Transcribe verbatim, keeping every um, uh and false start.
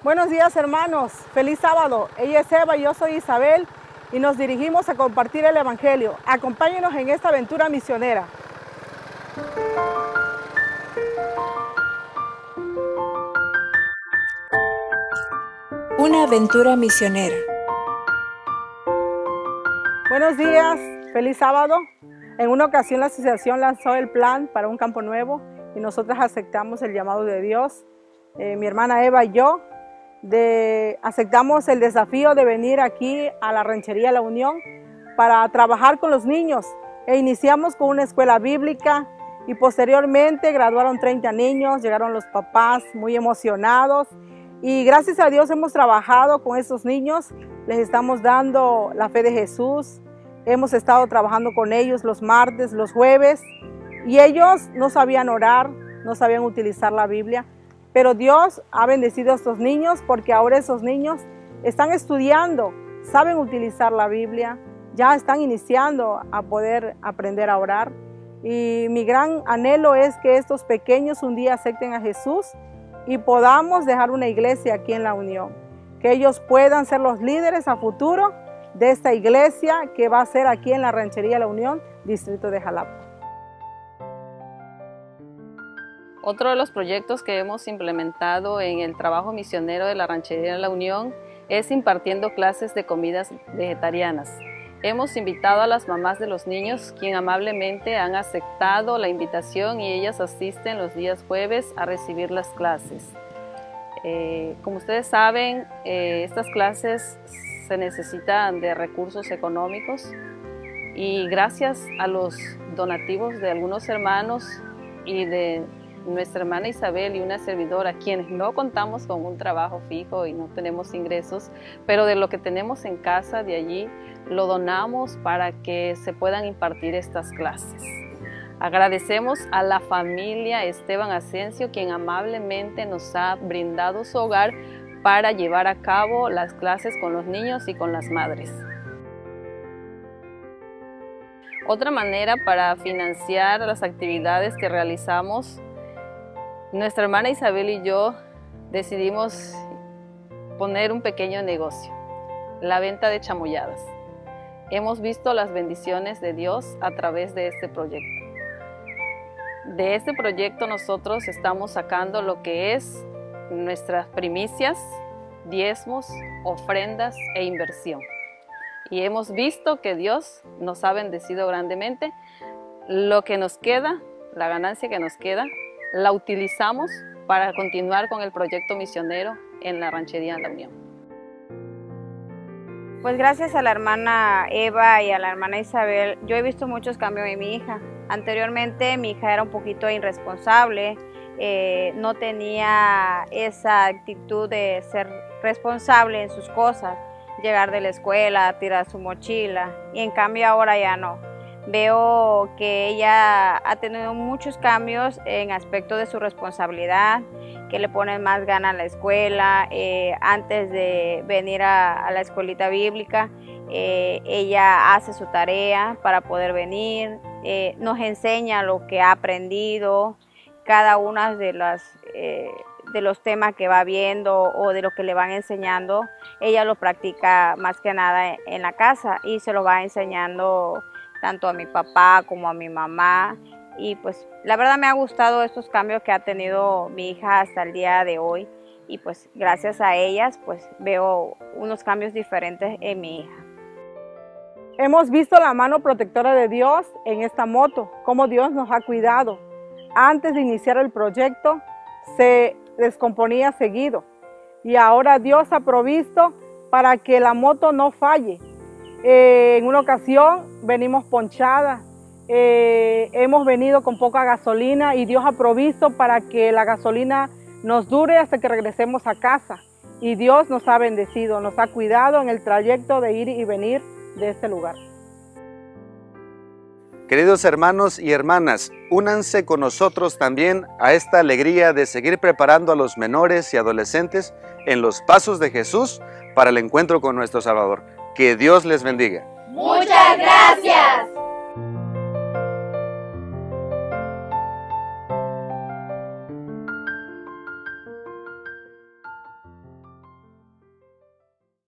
Buenos días, hermanos, feliz sábado. Ella es Eva y yo soy Isabel y nos dirigimos a compartir el Evangelio. Acompáñenos en esta aventura misionera. Una aventura misionera. Buenos días, feliz sábado. En una ocasión la asociación lanzó el plan para un campo nuevo y nosotras aceptamos el llamado de Dios. Eh, mi hermana Eva y yo de, aceptamos el desafío de venir aquí a la Ranchería La Unión para trabajar con los niños e iniciamos con una escuela bíblica y posteriormente graduaron treinta niños, llegaron los papás muy emocionados y gracias a Dios hemos trabajado con esos niños, les estamos dando la fe de Jesús, hemos estado trabajando con ellos los martes, los jueves y ellos no sabían orar, no sabían utilizar la Biblia. Pero Dios ha bendecido a estos niños porque ahora esos niños están estudiando, saben utilizar la Biblia, ya están iniciando a poder aprender a orar. Y mi gran anhelo es que estos pequeños un día acepten a Jesús y podamos dejar una iglesia aquí en La Unión. Que ellos puedan ser los líderes a futuro de esta iglesia que va a ser aquí en la Ranchería La Unión, distrito de Jalapa. Otro de los proyectos que hemos implementado en el trabajo misionero de la Ranchería La Unión es impartiendo clases de comidas vegetarianas. Hemos invitado a las mamás de los niños, quien amablemente han aceptado la invitación y ellas asisten los días jueves a recibir las clases. Eh, como ustedes saben, eh, estas clases se necesitan de recursos económicos y gracias a los donativos de algunos hermanos y de nuestra hermana Isabel y una servidora, quienes no contamos con un trabajo fijo y no tenemos ingresos, pero de lo que tenemos en casa, de allí lo donamos para que se puedan impartir estas clases. Agradecemos a la familia Esteban Asensio, quien amablemente nos ha brindado su hogar para llevar a cabo las clases con los niños y con las madres. Otra manera para financiar las actividades que realizamos, nuestra hermana Isabel y yo decidimos poner un pequeño negocio, la venta de chamoyadas. Hemos visto las bendiciones de Dios a través de este proyecto. De este proyecto nosotros estamos sacando lo que es nuestras primicias, diezmos, ofrendas e inversión. Y hemos visto que Dios nos ha bendecido grandemente. Lo que nos queda, la ganancia que nos queda, la utilizamos para continuar con el proyecto misionero en la Ranchería La Unión. Pues gracias a la hermana Eva y a la hermana Isabel, yo he visto muchos cambios en mi hija. Anteriormente mi hija era un poquito irresponsable, eh, no tenía esa actitud de ser responsable en sus cosas, llegar de la escuela, tirar su mochila, y en cambio ahora ya no. Veo que ella ha tenido muchos cambios en aspecto de su responsabilidad, que le pone más ganas a la escuela. Eh, antes de venir a, a la escuelita bíblica, eh, ella hace su tarea para poder venir, eh, nos enseña lo que ha aprendido, cada una de las eh, de los temas que va viendo o de lo que le van enseñando, ella lo practica más que nada en la casa y se lo va enseñando tanto a mi papá como a mi mamá, y pues la verdad me ha gustado estos cambios que ha tenido mi hija hasta el día de hoy, y pues gracias a ellas pues veo unos cambios diferentes en mi hija. Hemos visto la mano protectora de Dios en esta moto, cómo Dios nos ha cuidado. Antes de iniciar el proyecto se descomponía seguido y ahora Dios ha provisto para que la moto no falle. Eh, en una ocasión venimos ponchadas, eh, hemos venido con poca gasolina y Dios ha provisto para que la gasolina nos dure hasta que regresemos a casa. Y Dios nos ha bendecido, nos ha cuidado en el trayecto de ir y venir de este lugar. Queridos hermanos y hermanas, únanse con nosotros también a esta alegría de seguir preparando a los menores y adolescentes en los pasos de Jesús para el encuentro con nuestro Salvador. Que Dios les bendiga. Muchas gracias.